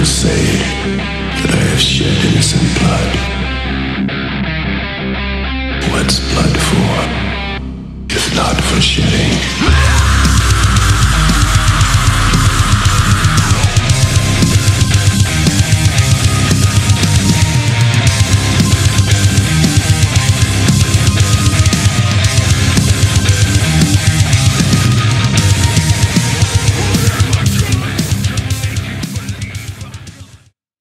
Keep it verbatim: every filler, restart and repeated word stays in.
say that I have shed innocent blood. What's blood for, if not for shedding?